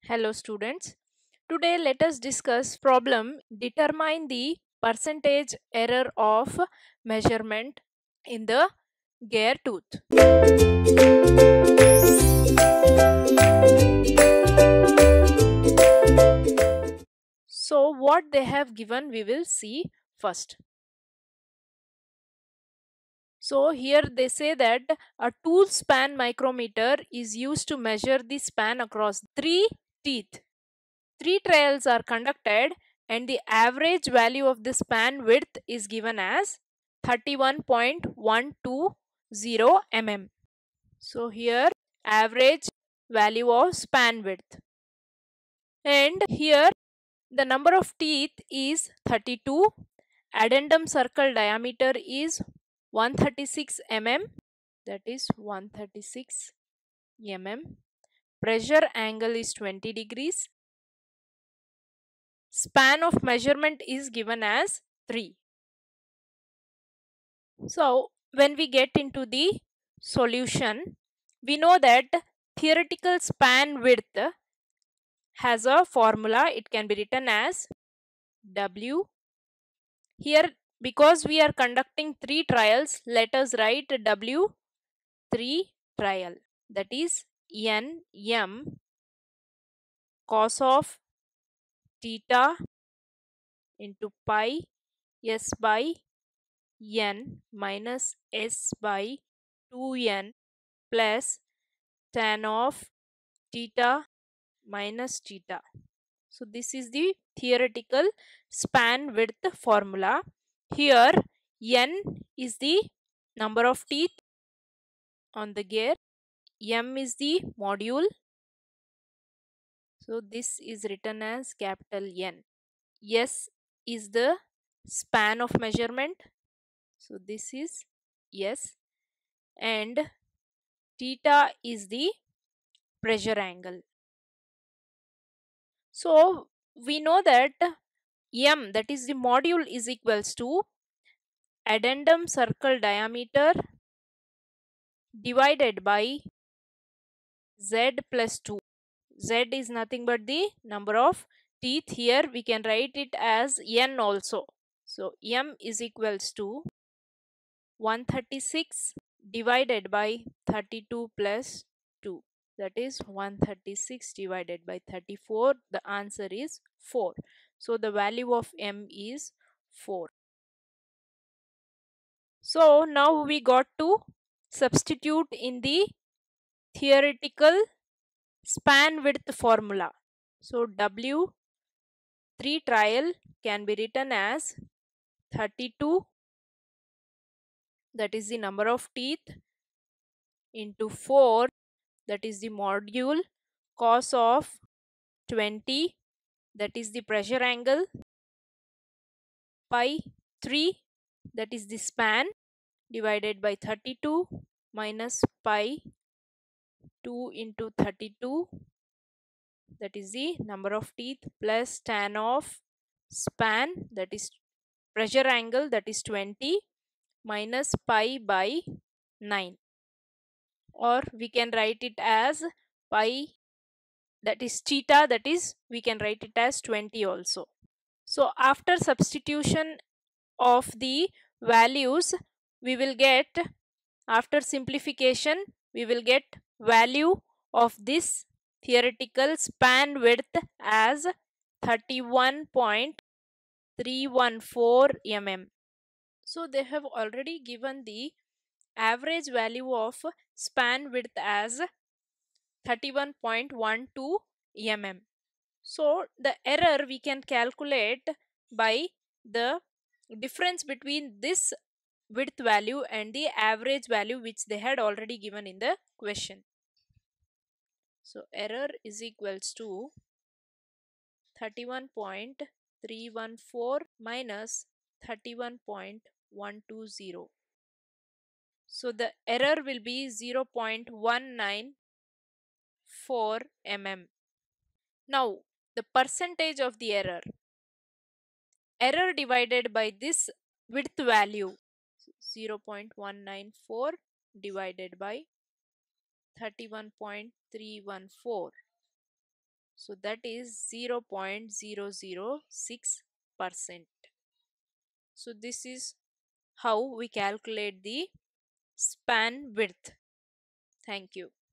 Hello students. Today let us discuss problem determine the percentage error of measurement in the gear tooth. So what they have given we will see first. So here they say that a tool span micrometer is used to measure the span across three teeth. Three trials are conducted and the average value of the span width is given as 31.120 mm. So here average value of span width. And here the number of teeth is 32. Addendum circle diameter is 136 mm. That is 136 mm. Pressure angle is 20 degrees. Span of measurement is given as 3. So when we get into the solution, we know that theoretical span width has a formula. It can be written as W. Here because we are conducting 3 trials, let us write W 3 trial, that is N M cos of theta into pi S by n minus s by 2n plus tan of theta minus theta. So this is the theoretical span width formula. Here n is the number of teeth on the gear, m is the module. So this is written as capital N. S is the span of measurement. So this is S, and theta is the pressure angle. So we know that M, that is the module, is equals to addendum circle diameter divided by Z plus 2. Z is nothing but the number of teeth. Here we can write it as N also. So M is equals to 136 divided by 32 plus 2, that is 136 divided by 34. The answer is 4. So the value of m is 4. So now we got to substitute in the theoretical span width formula. So W 3 trial can be written as 32, that is the number of teeth, into 4, that is the module, cos of 20, that is the pressure angle, pi 3, that is the span, divided by 32 minus pi 2 into 32, that is the number of teeth, plus tan of span, that is pressure angle, that is 20, minus pi by 9, or we can write it as pi, that is theta, that is we can write it as 20 also. So after substitution of the values, we will get, after simplification, we will get value of this theoretical span width as 31.314 mm. So they have already given the average value of span width as 31.12 mm. So the error we can calculate by the difference between this width value and the average value which they had already given in the question. So error is equals to 31.314 minus 31.120. So the error will be 0.194 mm. Now the percentage of the error. Error divided by this width value, 0.194 divided by 31.314. So that is 0.006%. So this is how we calculate the span width. Thank you.